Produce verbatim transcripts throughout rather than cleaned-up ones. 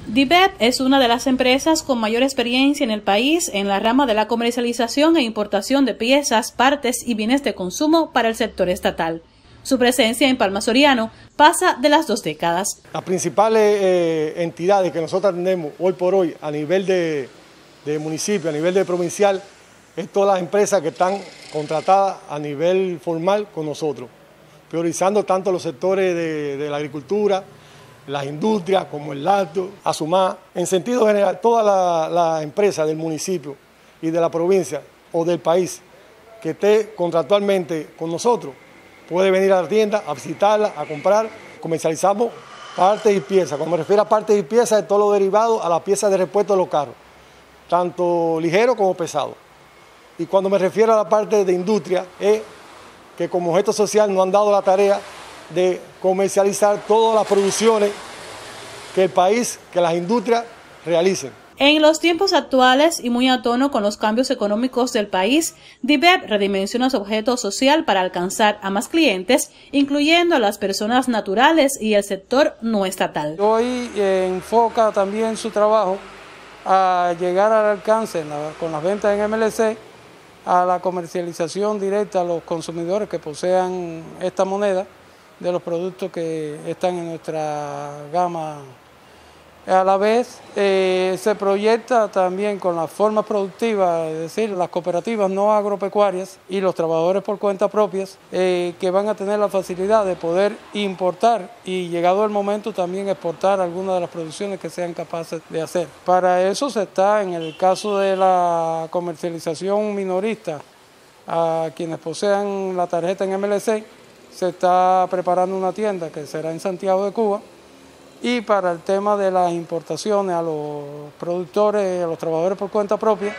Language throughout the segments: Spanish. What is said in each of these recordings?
DIVEP es una de las empresas con mayor experiencia en el país en la rama de la comercialización e importación de piezas, partes y bienes de consumo para el sector estatal. Su presencia en Palma Soriano pasa de las dos décadas. Las principales eh, entidades que nosotros atendemos hoy por hoy a nivel de, de municipio, a nivel de provincial, es todas las empresas que están contratadas a nivel formal con nosotros, priorizando tanto los sectores de, de la agricultura, las industrias como el lácteo, Asumá, en sentido general, todas las la empresas del municipio y de la provincia o del país que esté contractualmente con nosotros, puede venir a la tienda a visitarla, a comprar. Comercializamos partes y piezas. Cuando me refiero a partes y piezas, es todo lo derivado a las piezas de repuesto de los carros, tanto ligero como pesado. Y cuando me refiero a la parte de industria, es que como objeto social nos han dado la tarea de comercializar todas las producciones que el país, que las industrias realicen. En los tiempos actuales y muy a tono con los cambios económicos del país, DIVEP redimensiona su objeto social para alcanzar a más clientes, incluyendo a las personas naturales y el sector no estatal. Hoy eh, enfoca también su trabajo a llegar al alcance la, con las ventas en M L C, a la comercialización directa a los consumidores que posean esta moneda de los productos que están en nuestra gama. A la vez eh, se proyecta también con las formas productivas, es decir, las cooperativas no agropecuarias y los trabajadores por cuenta propias, eh, que van a tener la facilidad de poder importar y, llegado el momento, también exportar algunas de las producciones que sean capaces de hacer. Para eso se está, en el caso de la comercialización minorista, a quienes posean la tarjeta en M L C, se está preparando una tienda que será en Santiago de Cuba. Y para el tema de las importaciones a los productores, a los trabajadores por cuenta propia,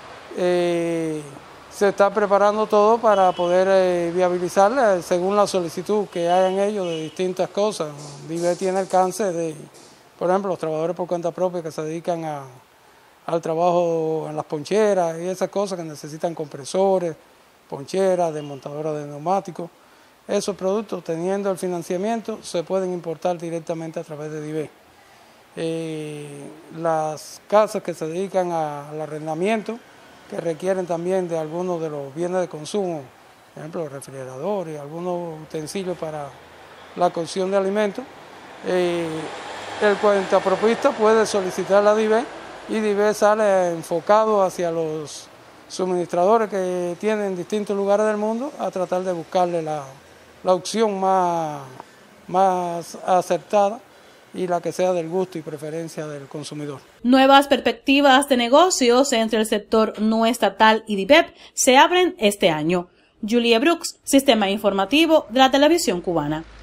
eh, se está preparando todo para poder eh, viabilizarla según la solicitud que hayan ellos de distintas cosas. DIVEP tiene alcance de, por ejemplo, los trabajadores por cuenta propia que se dedican a, al trabajo en las poncheras y esas cosas que necesitan compresores, poncheras, desmontadoras de neumáticos. Esos productos, teniendo el financiamiento, se pueden importar directamente a través de DIVEP. Eh, las casas que se dedican a, al arrendamiento, que requieren también de algunos de los bienes de consumo, por ejemplo, los refrigeradores, algunos utensilios para la cocción de alimentos, eh, el cuentapropista puede solicitar la DIVEP y DIVEP sale enfocado hacia los suministradores que tienen en distintos lugares del mundo a tratar de buscarle la la opción más, más acertada y la que sea del gusto y preferencia del consumidor. Nuevas perspectivas de negocios entre el sector no estatal y DIVEP se abren este año. Julia Brooks, Sistema Informativo de la Televisión Cubana.